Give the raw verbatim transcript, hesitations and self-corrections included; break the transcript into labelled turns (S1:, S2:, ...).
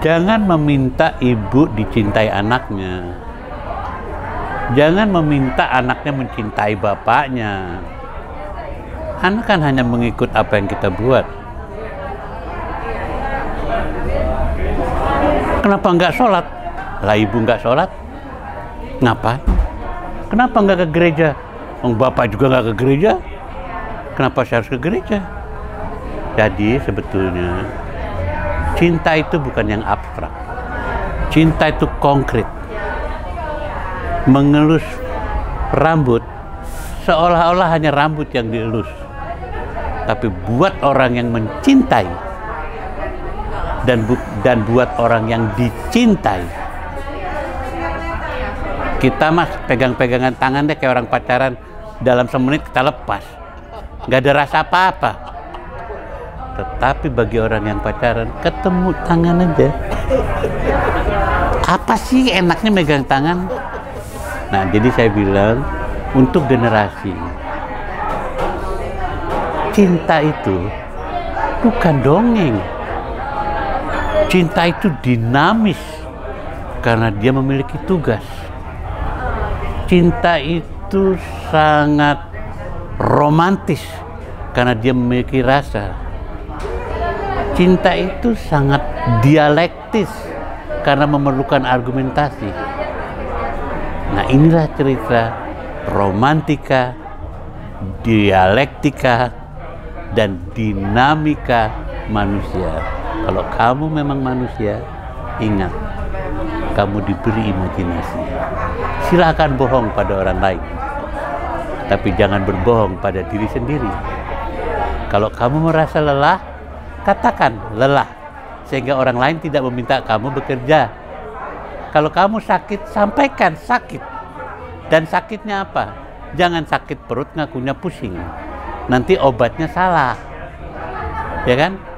S1: Jangan meminta ibu dicintai anaknya. Jangan meminta anaknya mencintai bapaknya. Anak kan hanya mengikut apa yang kita buat. Kenapa nggak sholat? Lah ibu nggak sholat, ngapain? Kenapa nggak ke gereja? Oh, bapak juga nggak ke gereja. Kenapa saya harus ke gereja? Jadi sebetulnya cinta itu bukan yang abstrak. Cinta itu konkret. Mengelus rambut seolah-olah hanya rambut yang dielus. Tapi buat orang yang mencintai dan bu dan buat orang yang dicintai. Kita mas pegang-pegangan tangan deh kayak orang pacaran, dalam semenit kita lepas, nggak ada rasa apa-apa. Tetapi bagi orang yang pacaran, ketemu tangan aja, apa sih enaknya megang tangan? Nah, jadi saya bilang untuk generasi, cinta itu bukan dongeng. Cinta itu dinamis karena dia memiliki tugas. Cinta itu sangat romantis karena dia memiliki rasa. Cinta itu sangat dialektis karena memerlukan argumentasi. Nah, inilah cerita romantika, dialektika, dan dinamika manusia. Kalau kamu memang manusia, ingat, kamu diberi imajinasi. Silakan bohong pada orang lain, tapi jangan berbohong pada diri sendiri. Kalau kamu merasa lelah, katakan lelah, sehingga orang lain tidak meminta kamu bekerja. Kalau kamu sakit, sampaikan sakit. Dan sakitnya apa? Jangan sakit perut ngakunya pusing. Nanti obatnya salah. Ya kan?